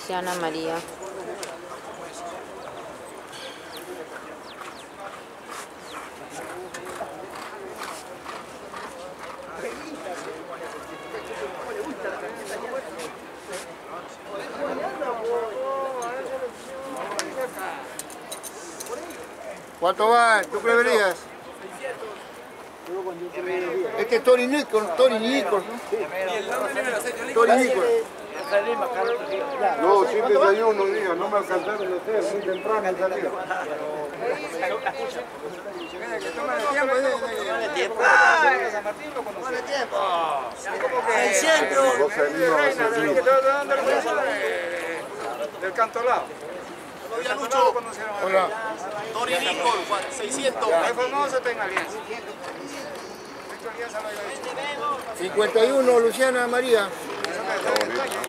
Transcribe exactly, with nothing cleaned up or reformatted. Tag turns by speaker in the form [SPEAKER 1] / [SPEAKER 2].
[SPEAKER 1] Luciana María.
[SPEAKER 2] ¿Cuánto va? ¿Tú qué verías? Este es Tony Nichols, Tony Nichols, ¿no? Tony Nichols.
[SPEAKER 3] No, sin desayuno, diga, no me alcanzaron a hacer, muy temprano salía.
[SPEAKER 4] Del Cantolao.
[SPEAKER 2] Hola.
[SPEAKER 4] Tony Nichols, seiscientos. Hay famoso en Alianza.
[SPEAKER 2] cincuenta y uno, Luciana María.